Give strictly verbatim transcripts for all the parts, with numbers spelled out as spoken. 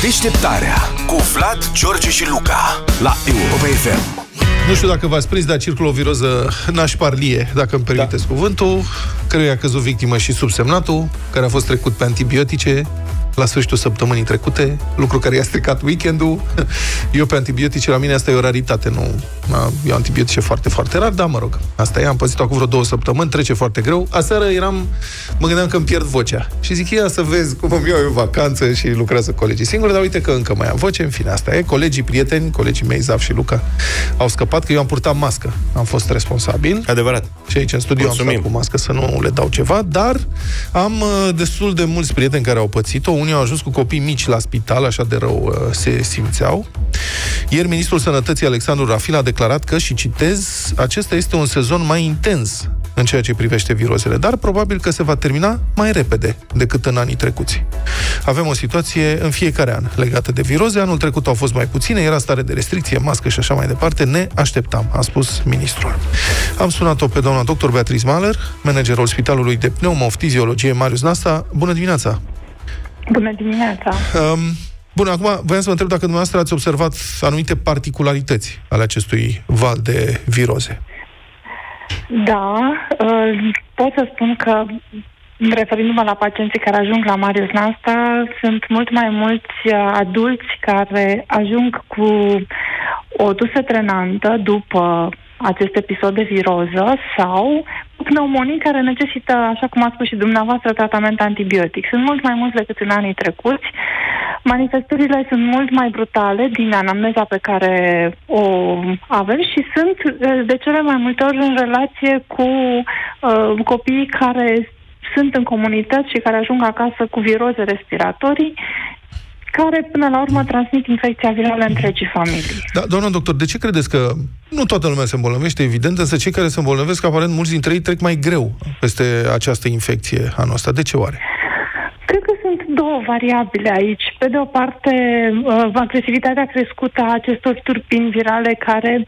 Deșteptarea cu Vlad, George și Luca la Europa F M. Nu știu dacă v-ați prins, dar circulă o viroză nașparlie, dacă îmi permiteți da. cuvântul, căruia a căzut victimă și subsemnatul, care a fost trecut pe antibiotice la sfârșitul săptămânii trecute, lucru care i-a stricat weekendul. Eu pe antibiotice, la mine asta e o raritate, nu iau antibiotice foarte, foarte rar, dar mă rog, asta e, am păzit-o acum vreo două săptămâni, trece foarte greu. Aseară eram, mă gândeam că îmi pierd vocea și zic, ia să vezi cum îmi iau eu vacanță și lucrează colegii singuri, dar uite că încă mai am voce, în fine, asta e. Colegii, prieteni, colegii mei, Zaf și Luca, au scăpat, că eu am purtat mască, am fost responsabil. Adevărat. Și aici în studio am stat cu mască să nu le dau ceva, dar am destul de mulți prieteni care au pățit-o. Unii au ajuns cu copii mici la spital, așa de rău uh, se simțeau. Ieri, ministrul Sănătății, Alexandru Rafil, a declarat că, și citez, acesta este un sezon mai intens în ceea ce privește virozele, dar probabil că se va termina mai repede decât în anii trecuți. Avem o situație în fiecare an legată de viroze. Anul trecut au fost mai puține, era stare de restricție, mască și așa mai departe. Ne așteptam, a spus ministrul. Am sunat-o pe doamna doctor Beatrice Mahler, managerul Spitalului de Pneumoftiziologie Marius Nasta. Bună dimineața! Bună dimineața! Um, bun, acum voiam să vă întreb dacă dumneavoastră ați observat anumite particularități ale acestui val de viroze. Da, pot să spun că, referindu-mă la pacienții care ajung la Marius Nasta, sunt mult mai mulți adulți care ajung cu o dusă trenantă după acest episod de viroză sau pneumonii care necesită, așa cum a spus și dumneavoastră, tratament antibiotic. Sunt mult mai mulți decât în anii trecuți. Manifestările sunt mult mai brutale din anamneza pe care o avem și sunt de cele mai multe ori în relație cu uh, copiii care sunt în comunități și care ajung acasă cu viroze respiratorii, care până la urmă transmit infecția virală întregii familii. Da, doamna doctor, de ce credeți că nu toată lumea se îmbolnăvește, evident, însă cei care se îmbolnăvesc, aparent mulți dintre ei trec mai greu peste această infecție anul ăsta? De ce oare? Cred că sunt două variabile aici. Pe de o parte, agresivitatea crescută a acestor turpini virale care...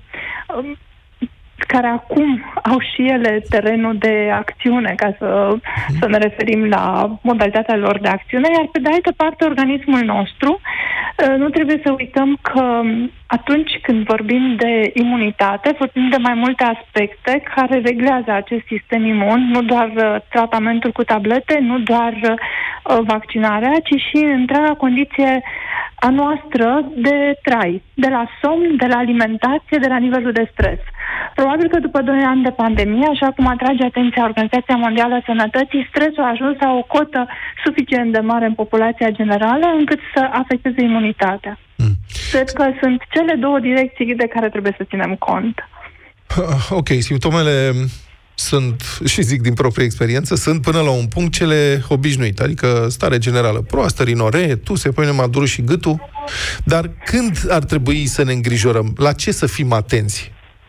care acum au și ele terenul de acțiune, ca să, să ne referim la modalitatea lor de acțiune, iar pe de altă parte organismul nostru, nu trebuie să uităm că atunci când vorbim de imunitate, vorbim de mai multe aspecte care reglează acest sistem imun, nu doar tratamentul cu tablete, nu doar vaccinarea, ci și întreaga condiție a noastră de trai, de la somn, de la alimentație, de la nivelul de stres. Probabil că după doi ani de pandemie, așa cum atrage atenția Organizația Mondială a Sănătății, stresul a ajuns la o cotă suficient de mare în populația generală încât să afecteze imunitatea. Mm. Cred că sunt cele două direcții de care trebuie să ținem cont. Ok, simptomele sunt, și zic din proprie experiență, sunt până la un punct cele obișnuite, adică stare generală proastă, rinoree, tuse, păi ne durut și gâtul. Dar când ar trebui să ne îngrijorăm? La ce să fim atenți?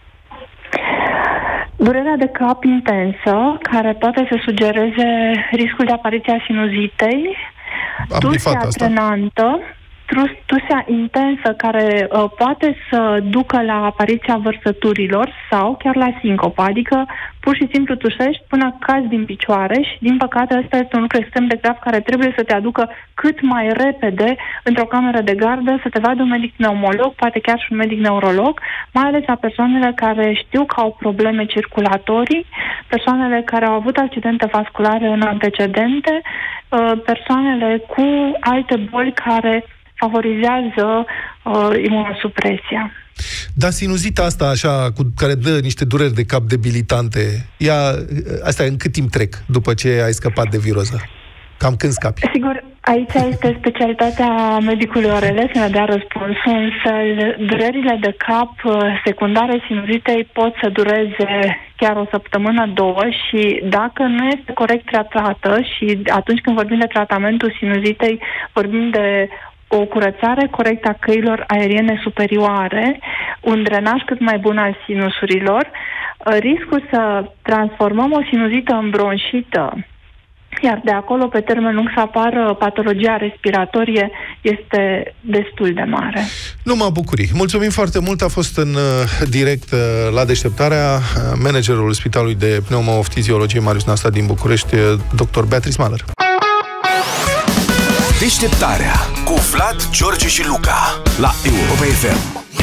Durerea de cap intensă, care poate să sugereze riscul de apariție a sinuzitei, tusea trenantă, tusea intensă care uh, poate să ducă la apariția vărsăturilor sau chiar la sincopă, adică pur și simplu tușești până cazi din picioare și, din păcate, ăsta este un lucru extrem de grav care trebuie să te aducă cât mai repede într-o cameră de gardă, să te vadă un medic pneumolog, poate chiar și un medic neurolog, mai ales la persoanele care știu că au probleme circulatorii, persoanele care au avut accidente vasculare în antecedente, uh, persoanele cu alte boli care favorizează uh, imunosupresia. Dar sinuzita asta, așa, cu, care dă niște dureri de cap debilitante, ea, astea în cât timp trec după ce ai scăpat de viroză? Cam când scapi? Sigur, aici este specialitatea medicului O R L să ne dea răspunsul, însă durerile de cap secundare sinuzitei pot să dureze chiar o săptămână, două și dacă nu este corect tratată și atunci când vorbim de tratamentul sinuzitei, vorbim de o curățare corectă a căilor aeriene superioare, un drenaj cât mai bun al sinusurilor, riscul să transformăm o sinuzită în bronșită, iar de acolo, pe termen lung, să apară patologia respiratorie, este destul de mare. Numai bucurii. Mulțumim foarte mult. A fost în direct la Deșteptarea managerul Spitalului de Pneumoftiziologie Marius Nasta din București, doctor Beatrice Mahler. Deșteptarea cu Vlad, George și Luca la Europa F M.